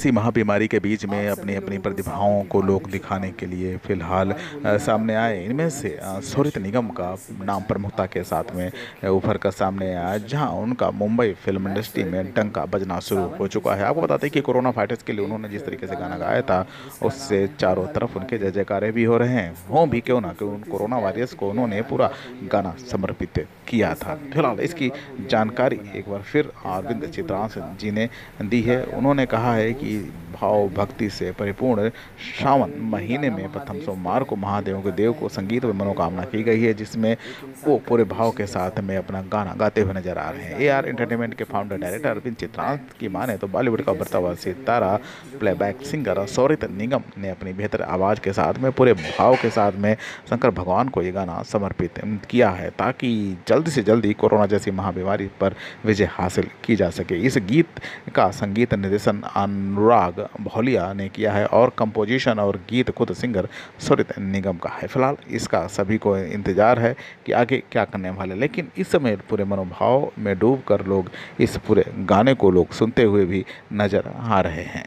जैसी महाबीमारी के बीच में अपनी अपनी प्रतिभाओं को लोग दिखाने के लिए फिलहाल सामने आए। इनमें से सोरित निगम का नाम प्रमुखता के साथ में उभर कर सामने आया, जहां उनका मुंबई फिल्म इंडस्ट्री में डंका बजना शुरू हो चुका है। आपको बताते हैं कि कोरोना फाइटर्स के लिए उन्होंने जिस तरीके से गाना गाया था, उससे चारों तरफ उनके जय जयकारे भी हो रहे हैं। हों भी क्यों ना, कि उन कोरोना वॉरियर्स को उन्होंने पूरा गाना समर्पित किया था। फिलहाल इसकी जानकारी एक बार फिर अरविंद चित्रांश जी ने दी है। उन्होंने कहा है कि भाव भक्ति से परिपूर्ण श्रावण महीने में प्रथम सोमवार को महादेव के देव को संगीत में मनोकामना की गई है, जिसमें वो पूरे भाव के साथ में अपना गाना गाते हुए नजर आ रहे हैं। AR एंटरटेनमेंट के फाउंडर डायरेक्टर अरविंद चित्रांश की माने तो बॉलीवुड का बढ़ता हुआ सितारा प्लेबैक सिंगर सोरित निगम ने अपनी बेहतर आवाज़ के साथ में पूरे भाव के साथ में शंकर भगवान को ये गाना समर्पित किया है, ताकि जल्दी से जल्दी कोरोना जैसी महाबीमारी पर विजय हासिल की जा सके। इस गीत का संगीत निर्देशन अनुराग भोलिया ने किया है और कंपोजिशन और गीत खुद सिंगर सोरित निगम का है। फिलहाल इसका सभी को इंतजार है कि आगे क्या करने वाले, लेकिन इस समय पूरे मनोभाव में डूब कर लोग इस पूरे गाने को लोग सुनते हुए भी नजर आ रहे हैं।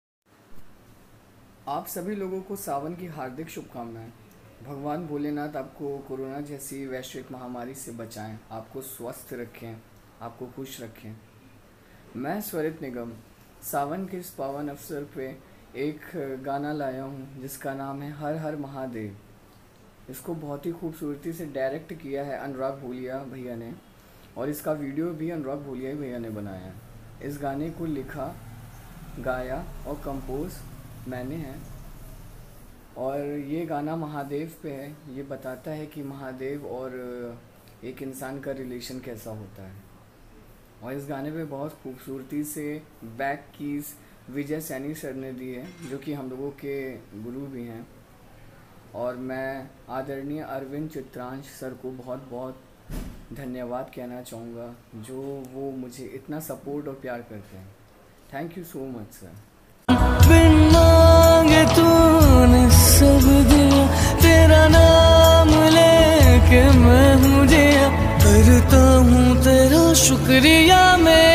आप सभी लोगों को सावन की हार्दिक शुभकामनाएं। भगवान भोलेनाथ आपको कोरोना जैसी वैश्विक महामारी से बचाएं, आपको स्वस्थ रखें, आपको खुश रखें। मैं स्वरित निगम सावन के इस पावन अवसर पे एक गाना लाया हूँ जिसका नाम है हर हर महादेव। इसको बहुत ही खूबसूरती से डायरेक्ट किया है अनुराग भोलिया भैया ने, और इसका वीडियो भी अनुराग भोलिया भैया ने बनाया है। इस गाने को लिखा, गाया और कंपोज मैंने है, और ये गाना महादेव पे है। ये बताता है कि महादेव और एक इंसान का रिलेशन कैसा होता है। और इस गाने पे बहुत खूबसूरती से बैक कीज विजय सैनी सर ने दी है, जो कि हम लोगों के गुरु भी हैं। और मैं आदरणीय अरविंद चित्रांश सर को बहुत बहुत धन्यवाद कहना चाहूँगा, जो वो मुझे इतना सपोर्ट और प्यार करते हैं। Thank you so much sir. बिन मांगे तूने सब दिया, तेरा नाम लेके मैं हूँ जिया, करता हूँ तेरा शुक्रिया मैं।